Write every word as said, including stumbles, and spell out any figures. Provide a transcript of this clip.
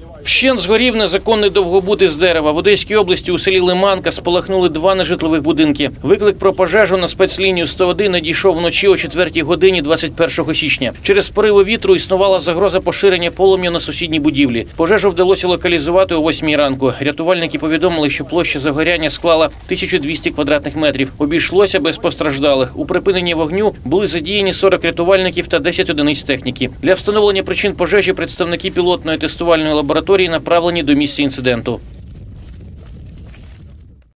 Вщент згорів незаконний довгобут із дерева. В Одеській області у селі Лиманка спалахнули два нежитлових будинки. Виклик про пожежу на спецлінію сто один надійшов вночі о четвертій годині двадцять першого січня. Через пориви вітру існувала загроза поширення полум'я на сусідній будівлі. Пожежу вдалося локалізувати о восьмій ранку. Рятувальники повідомили, що площа загоряння склала тисячу двісті квадратних метрів. Обійшлося без постраждалих. У припиненні вогню були задіяні сорок рятувальників та десять одиниць техніки. Для встановлення причин пожежі представники пілотної тестувальної лабораторії направлені до місця інциденту.